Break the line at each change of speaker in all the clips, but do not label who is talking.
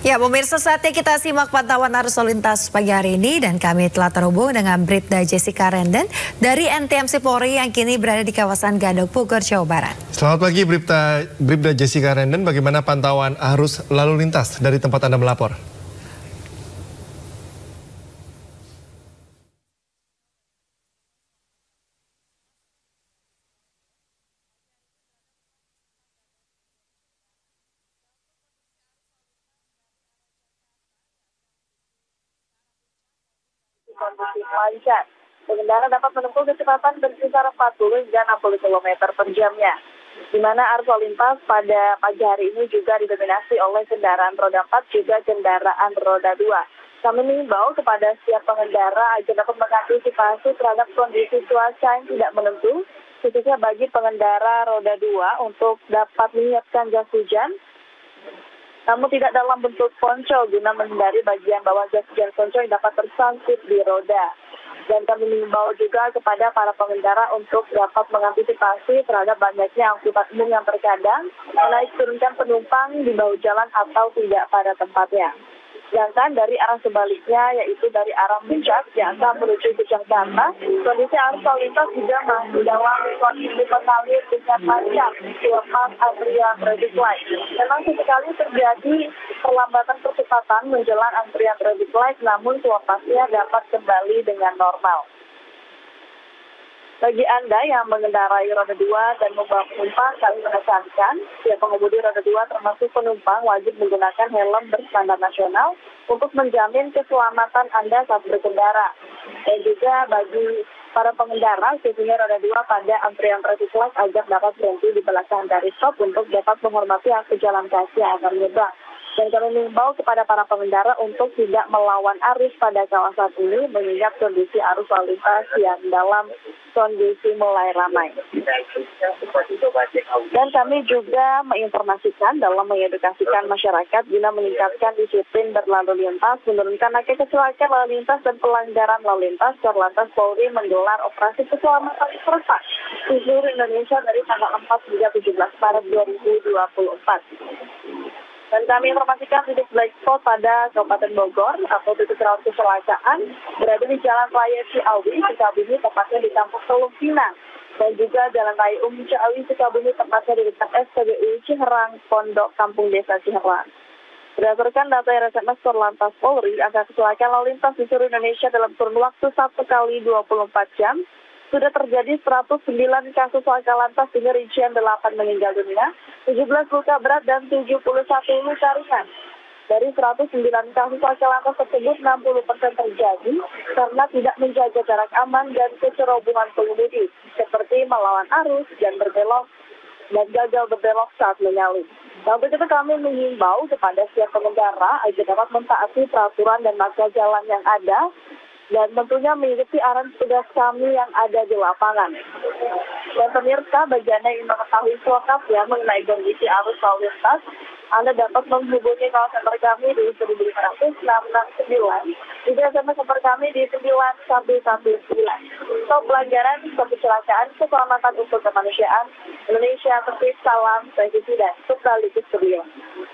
Ya, pemirsa, saatnya kita simak pantauan arus lalu lintas pagi hari ini dan kami telah terhubung dengan Bribda Jessica Renden dari NTMC Polri yang kini berada di kawasan Gadok, Bogor, Jawa Barat.
Selamat pagi Bribda Jessica Renden, bagaimana pantauan arus lalu lintas dari tempat Anda melapor?
Kondisi lancar. Pengendara dapat menempuh kecepatan berkisar 40 hingga 60 km per jamnya. Di mana arus lalu lintas pada pagi hari ini juga didominasi oleh kendaraan roda 4 juga kendaraan roda 2. Kami mengimbau kepada setiap pengendara agar dapat mengantisipasi terhadap kondisi cuaca yang tidak menentu, khususnya bagi pengendara roda 2 untuk dapat menyiapkan jas hujan, namun tidak dalam bentuk ponco guna menghindari bagian bawah jas hujan ponco yang dapat tersangkut di roda. Dan kami mengimbau juga kepada para pengendara untuk dapat mengantisipasi terhadap banyaknya angkutan umum yang terkadang menaik turunkan penumpang di bahu jalan atau tidak pada tempatnya. Sedangkan dari arah sebaliknya, yaitu dari arah Puncak yang akan menuju ke Jakarta, kondisi arus lalu lintas juga masih dalam kondisi mengalir dengan panjang selepas antrian traffic light. Memang sesekali terjadi perlambatan percepatan menjelang antrian traffic light, namun selepasnya dapat kembali dengan normal. Bagi Anda yang mengendarai roda 2 dan membawa penumpang, kami menekankan setiap pengemudi roda 2 termasuk penumpang wajib menggunakan helm berstandar nasional untuk menjamin keselamatan Anda saat berkendara. Dan juga bagi para pengendara, khususnya roda 2 pada antrian traffic light agar dapat berhenti di belakang garis stop untuk dapat menghormati hak pejalan kaki yang akan menyeberang. Dan kami mengimbau kepada para pengendara untuk tidak melawan arus pada kawasan ini mengingat kondisi arus lalu lintas yang dalam kondisi mulai ramai. Dan kami juga menginformasikan dalam mengedukasikan masyarakat guna meningkatkan disiplin berlalu lintas, menurunkan angka kecelakaan lalu lintas dan pelanggaran lalu lintas. Korlantas Polri menggelar operasi keselamatan serentak di seluruh Indonesia dari tanggal 4 hingga 17 Maret 2024. Dan kami informasikan titik black spot pada Kabupaten Bogor atau titik rawan kecelakaan berada di Jalan Raya Ciawi, Sukabumi, tepatnya di Kampung Teluk Pinang. Dan juga Jalan Raya Ciawi, Sukabumi, tepatnya di dekat SPBU Ciherang, Pondok Kampung Desa Ciherang. Berdasarkan data RSMS Korlantas Polri, angka kecelakaan lalu lintas di seluruh Indonesia dalam kurun waktu 1 kali 24 jam sudah terjadi 109 kasus laka lantas dengan rincian 8 meninggal dunia, 17 luka berat dan 71 luka ringan. Dari 109 kasus laka lantas tersebut, 60% terjadi karena tidak menjaga jarak aman dan kecerobohan pengemudi, seperti melawan arus dan berbelok dan gagal berbelok saat menyalip. Untuk itu kami mengimbau kepada setiap pengendara agar dapat mentaati peraturan dan marka jalan yang ada, dan tentunya mengikuti arahan petugas kami yang ada di lapangan. Dan pemirsa, bagi Anda yang mengetahui selengkapnya mengenai kondisi arus lalu lintas, Anda dapat menghubungi call center kami di 1500 669, juga SMS nomor kami di 9119. Stop pelanggaran, stop kecelakaan, keselamatan untuk kemanusiaan, Indonesia tertib, salam, presisi dan sekaligus studio.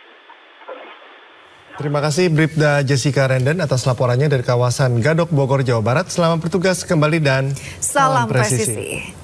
Terima kasih Bribda Jessica Renden atas laporannya dari kawasan Gadok, Bogor, Jawa Barat. Selamat bertugas kembali dan
salam presisi.